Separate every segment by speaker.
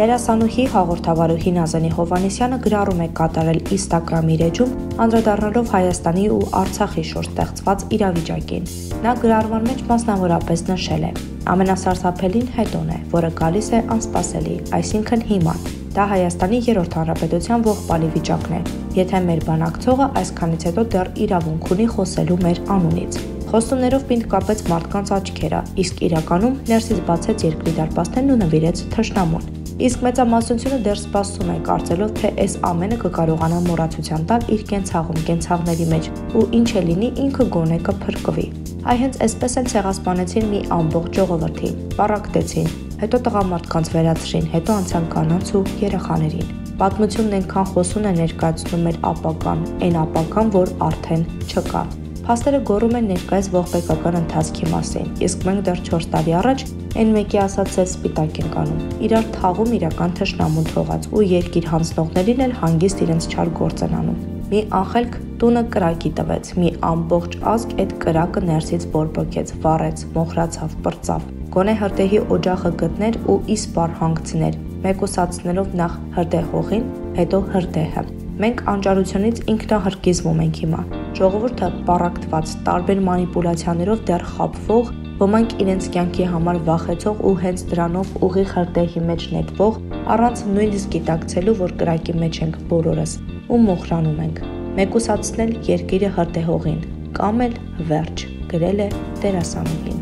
Speaker 1: Դերասանուհի հաղորդավարուհի Նազենի Հովհաննիսյանը գրառում է կատարել Instagram-ի էջում, անդրադառնալով Հայաստանի ու Արցախի շուրջ ստեղծված իրավիճակին։ Նա գրառման մեջ մասնավորապես նշել է. Ամենասարսափելին հետոն է, որը գալիս է անսպասելի, այսինքն հիման։ Դա Հայաստանի 3-րդ Հանրապետության ողբալի վիճակն է, եթե մեր բանակցողը այսքանից հետո դեռ իրավունք ունի խոսելու մեր անունից։ Խոստումներով պինդ կապեց մարդկանց աչքերը, իսկ իրականում ներսից բացեց երկրի դարպասներն ու նվիրեց թշնամուն։ Իսկ մեծամասնությունը դեռ սպասում է, կարծելով, թե այս ամենը կկարողանա մոռացության տալ իր կենցաղների մեջ, ու ինչ է լինի, ինքը գոնե կփրկվի։ Այ հենց այսպես էլ ցեղասպանեցին մի ամբողջ ժողովրդի, պառակտեցին, հետո տղամարդկանց վերացրին, հետո անցան կանանց ու երեխաներին։ Պատմությունն այնքան խոսուն է ներկայացնում մեր ապագան, այն ապագան, որ արդեն չկա։ Փաստերը գոռում են ներկայիս ողբեկական ընթացքի մասին, իսկ մենք դեռ 4 տարի առաջ այն մեկի ասած ծեր սպիտակ ենք անում, իրար թաղում իրական թշնամուն թողած ու երկիր հանձնողներին էլ հանգիստ իրենց չար գործ են անում։ Մի անխելք տունը կրակի տվեց, մի ամբողջ ազգ այդ կրակը ներսից բորբոքեց, վառեց, մոխրացավ, պրծավ։ Գոնե հրդեհի օջախը գտներ ու իսպար հանգցներ, մեկուսացնելով նախ հրդեհողին, հետո հրդեհը։ Մենք անճարությունից ինքնահրկիզվում ենք հիմա։ Ժողովուրդը պառակտված, տարբեր մանիպուլյացիաներով դեռ խաբվող, ոմանք իրենց կյանքի համար վախեցող ու հենց դրանով ուղիղ հրդեհի մեջ նետվող, առանց նույնիսկ գիտակցելու, որ կրակի մեջ ենք բոլորս, ու մոխրանում ենք։ Մեկուսացնել երկիրը հրդեհողին, կամ էլ վերջ, գրել է դերասանուհին։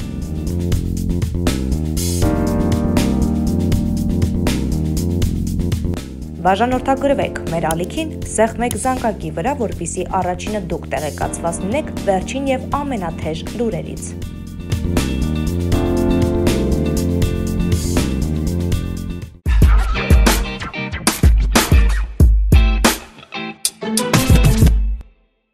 Speaker 1: Բաժանորդագրվեք մեր ալիքին, սեղմեք զանգակի վրա, որպեսզի առաջինը դուք տեղեկացված լինեք վերջին եւ ամենաթեժ լուրերից։